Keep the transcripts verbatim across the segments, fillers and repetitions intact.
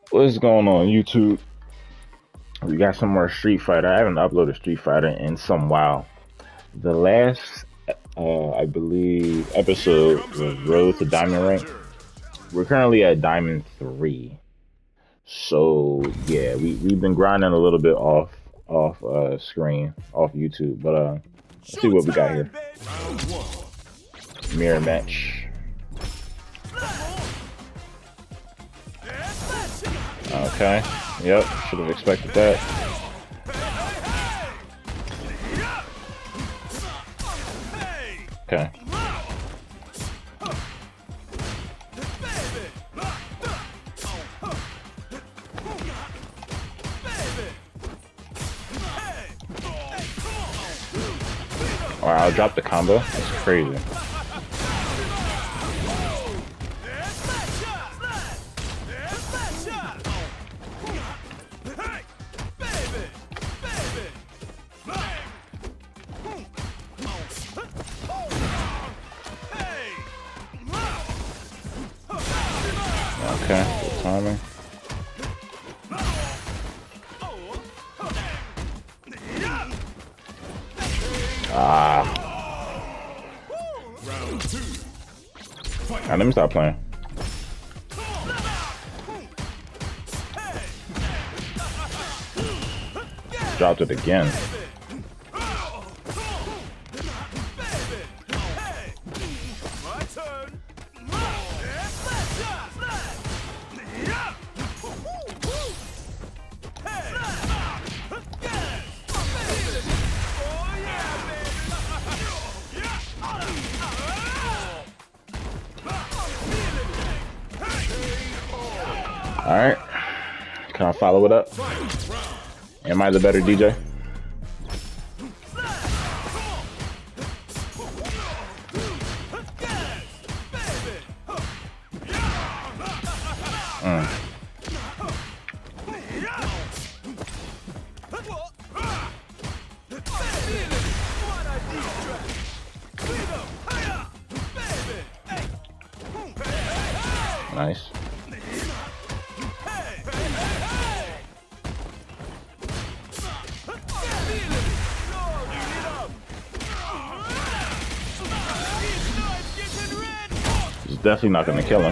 What's going on YouTube? We got some more Street Fighter. I haven't uploaded Street Fighter in some while. The last, uh, I believe, episode was Road to Diamond Rank. We're currently at Diamond three. So yeah, we, we've been grinding a little bit off off uh, screen, off YouTube. But uh, let's see what we got here. Mirror match. Okay, yep, should have expected that. Okay. Alright, I'll drop the combo. That's crazy. Okay, good timing. Ah. Alright, let me stop playing. Dropped it again. Alright, can I follow it up? Am I the better D J? Mm. Nice. It's definitely not gonna kill him.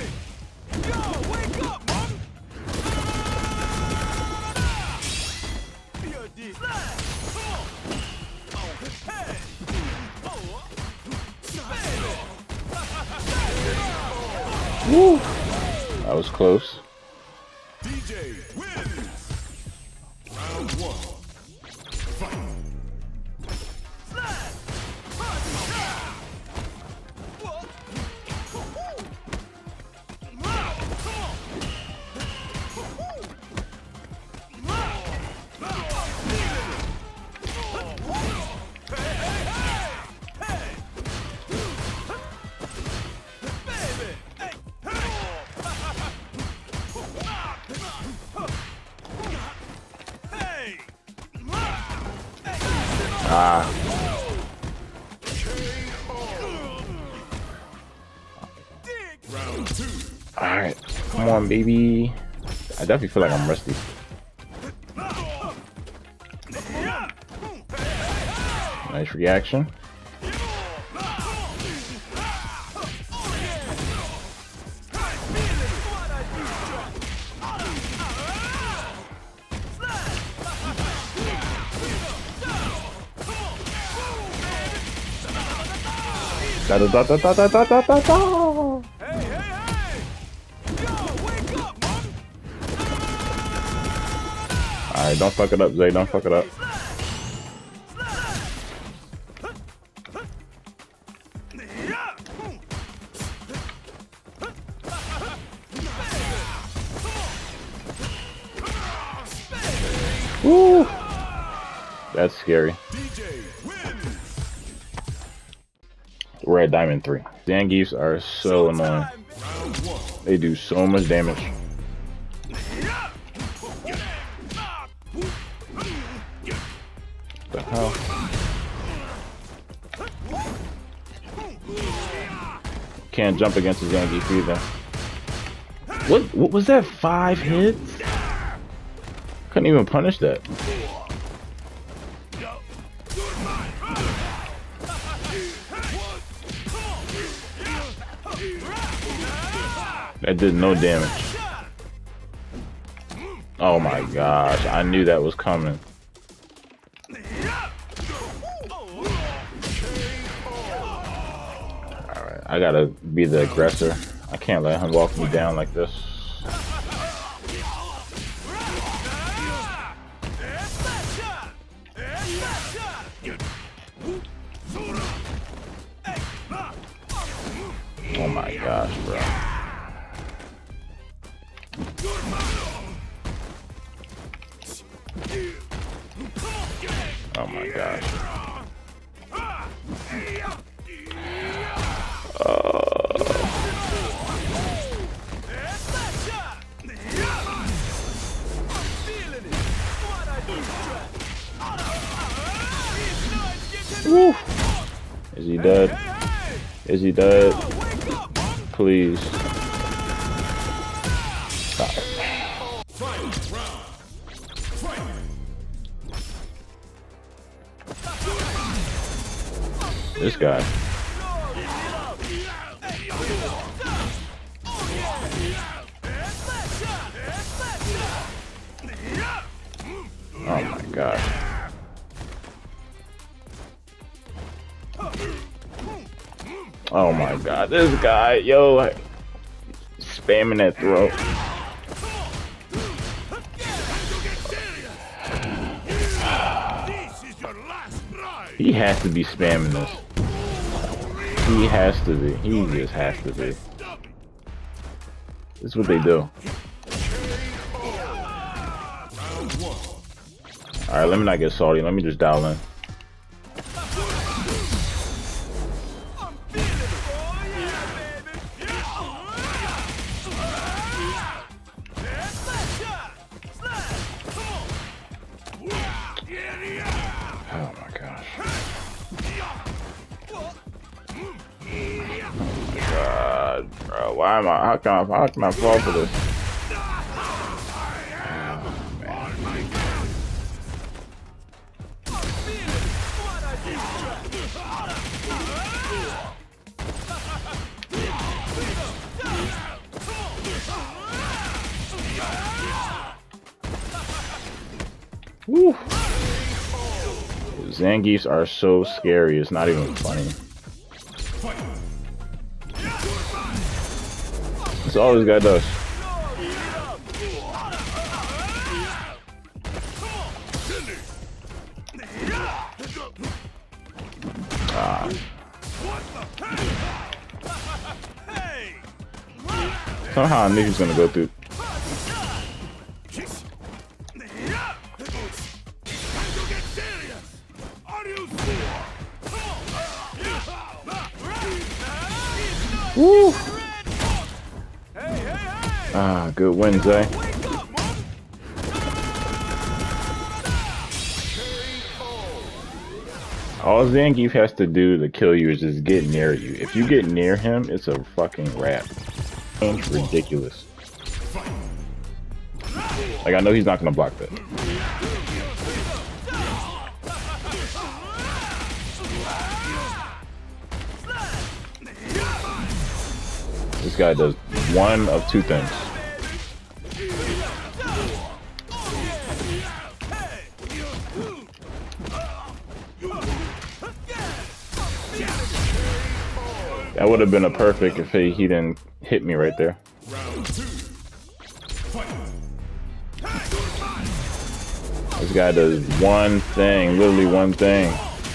Woo! That was close. Deejay wins. Round one. Fight. Ah. Alright, come on, baby. I definitely feel like I'm rusty. Nice reaction. Da da da da da da da da da. Hey, hey, hey! Yo, wake up, man! Alright, don't fuck it up, Zay. Don't fuck it up. Woo! That's scary. We're at Diamond three. Zangiefs are so annoying. They do so much damage. What the hell? Can't jump against the Zangief either. What what was that? Five hits? Couldn't even punish that. That did no damage. Oh my gosh, I knew that was coming. Alright, I gotta be the aggressor. I can't let him walk me down like this. Oh my gosh, bro. Oh my gosh. Uh... Woo. Is he dead? Is he dead? Please. Stop. This guy. Oh my gosh. Oh my god, this guy, yo, spamming that throat. He has to be spamming this. He has to be. He just has to be. This is what they do. Alright, let me not get salty. Let me just dial in. Oh my gosh. Oh my god, bro. Why am I? How can I, how can I fall for this? Woo. Zangiefs are so scary, it's not even funny. That's all this guy does. Ah. Somehow I knew he was gonna go through. Woo! Ah, good win, Zay. All Zangief has to do to kill you is just get near you. If you get near him, it's a fucking wrap. It's ridiculous. Like, I know he's not gonna block that. This guy does one of two things. That would have been a perfect if he, he didn't hit me right there. This guy does one thing, literally one thing.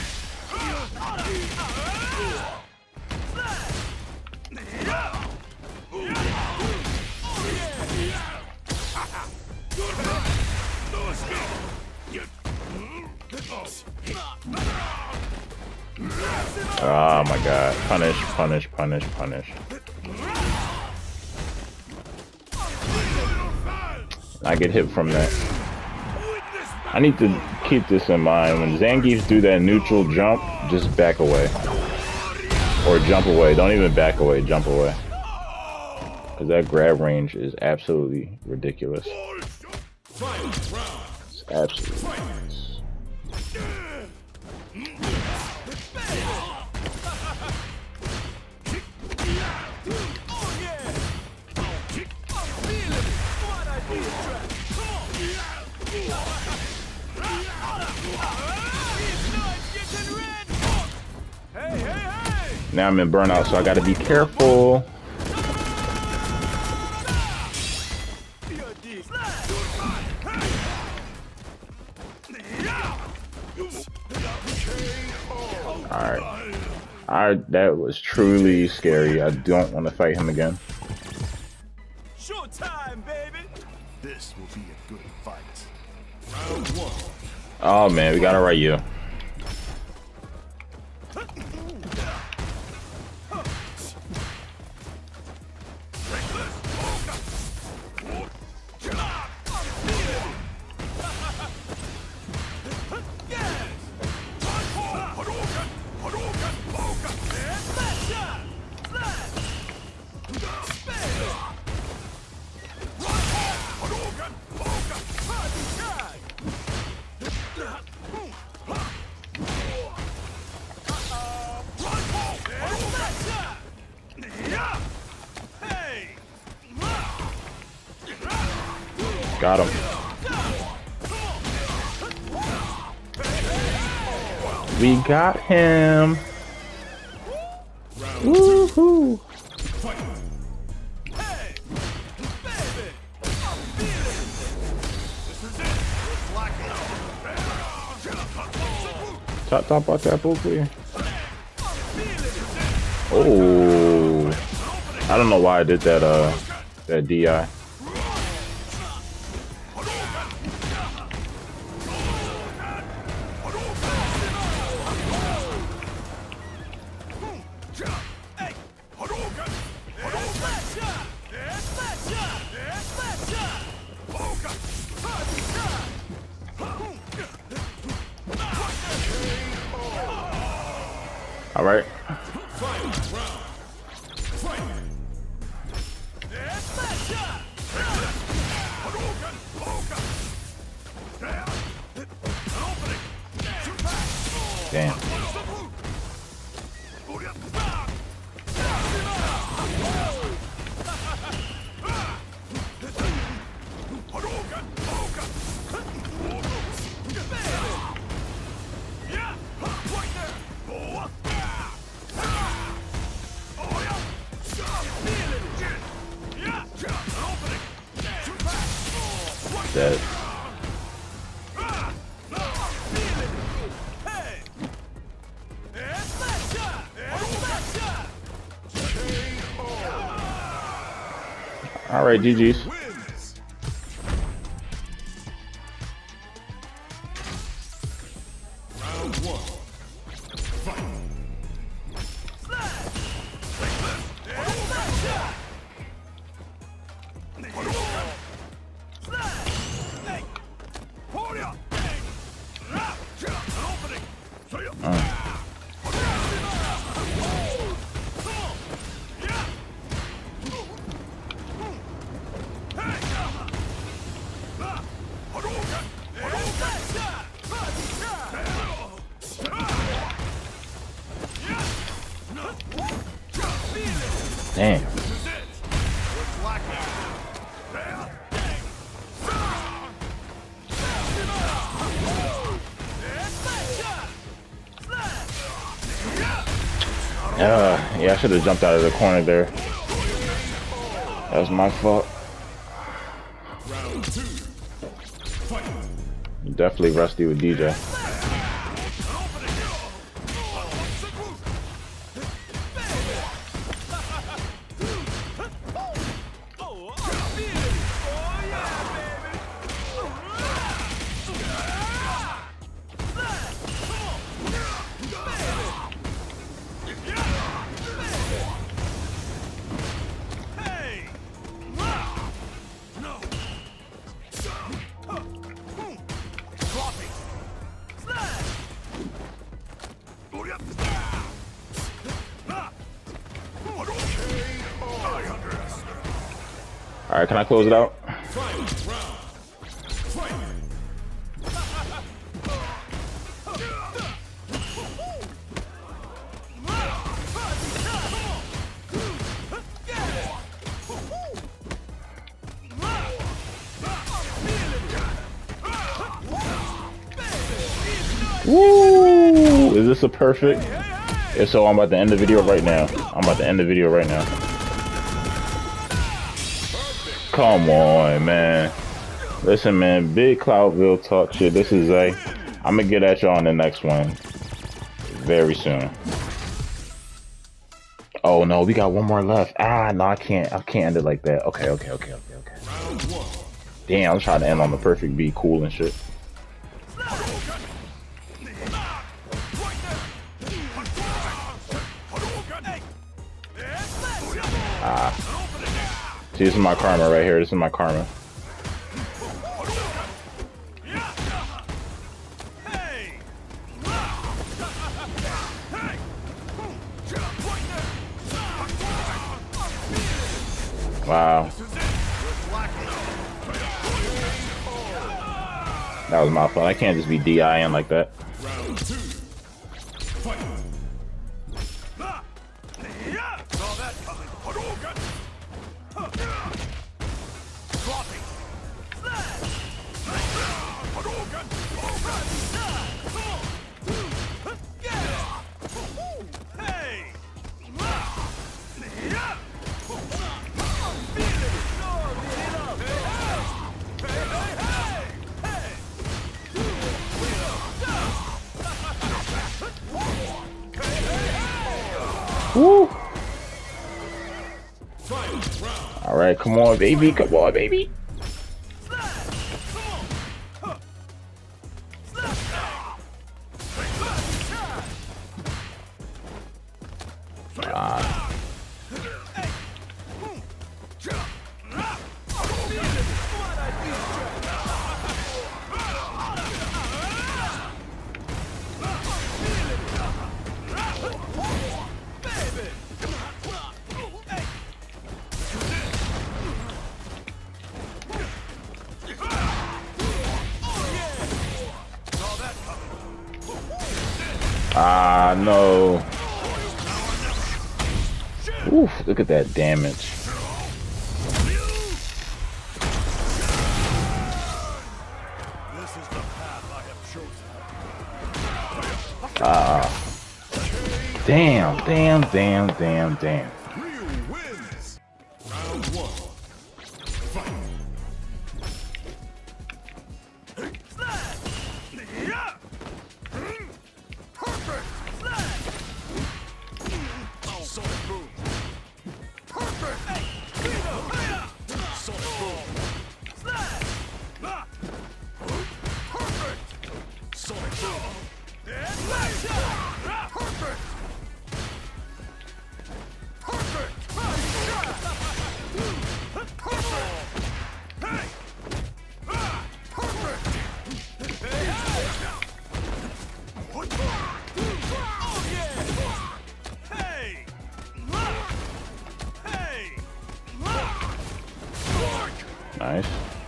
Oh my god. Punish, punish, punish, punish. I get hit from that. I need to keep this in mind. When Zangiefs do that neutral jump, just back away. Or jump away. Don't even back away, jump away. because that grab range is absolutely ridiculous. It's absolutely ridiculous. Now I'm in burnout, so I gotta be careful. Alright. Alright, that was truly scary. I don't want to fight him again. Showtime, baby. This will be a good fight. Round one. Oh man, we got it right, you. Got him. We got him. Woohoo! Top, top, watch that bull, please. Oh, I don't know why I did that. Uh, that D I. All right. Damn. Dead. All right, G G's. Round one. Fight. Damn. Uh, yeah, I should have jumped out of the corner there. That was my fault. Round two. Fight. Definitely rusty with Deejay. All right, can I close it out? Woo! Is this a perfect? If so, I'm about to end the video right now. I'm about to end the video right now. Come on, man. Listen, man. Big Cloudville talk shit. This is a. I'm gonna get at y'all on the next one very soon. Oh no, we got one more left. Ah, no, I can't. I can't end it like that. Okay, okay, okay, okay, okay. Damn, I'm trying to end on the perfect beat, cool and shit. Ah. See, this is my karma right here. This is my karma. Wow. That was my fault. I can't just be D I ing like that. Woo! All right, come on, baby, come on, baby. Ah. Ah, no. Oof, look at that damage. Ah. Damn, damn, damn, damn, damn. Nice.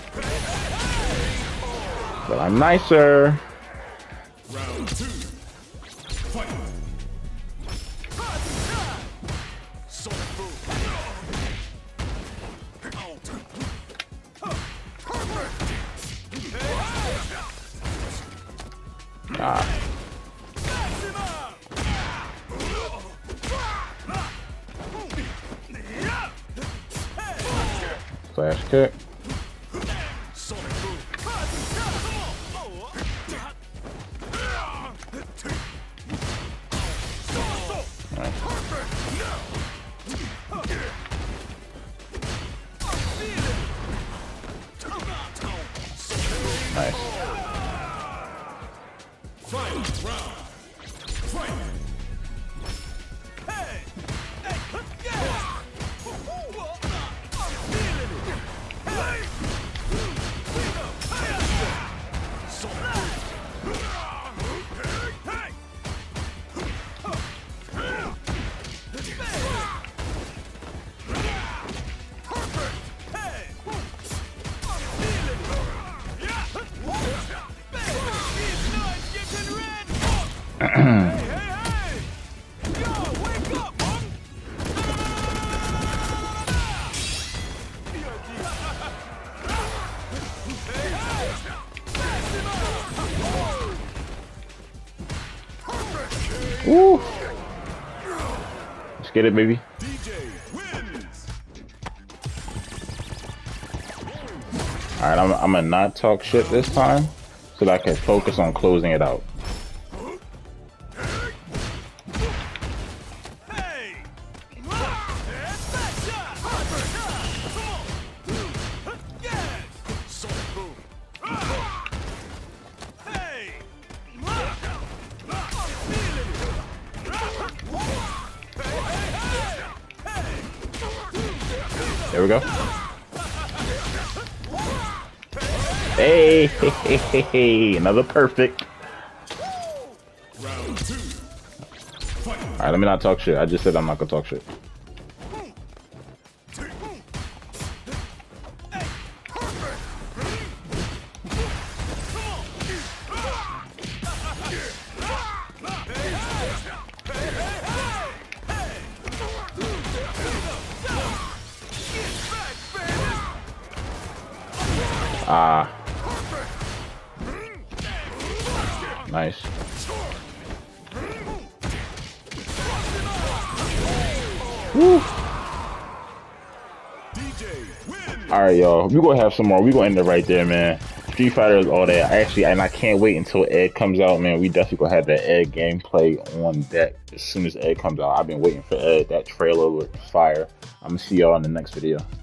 But I'm nicer. Round two. Fight. Ah. Flash kick. Nice. Fight round. Fight. Hey. Woo! Let's get it, baby. Deejay wins. Alright, I'm, I'm gonna not talk shit this time so that I can focus on closing it out. Hey! That's that shot! Come on! Yes! So boom! Hey! I'm feeling it! There we go. Hey, hey, hey, hey, hey. Another perfect. Round two. Alright, let me not talk shit. I just said I'm not gonna talk shit. Ah. Nice. Woo. Alright, y'all. We're gonna have some more. We're gonna end it right there, man. Street Fighter is all that. Actually, and I can't wait until Ed comes out, man. We definitely gonna have that Ed gameplay on deck as soon as Ed comes out. I've been waiting for Ed. That trailer looked fire. I'm gonna see y'all in the next video.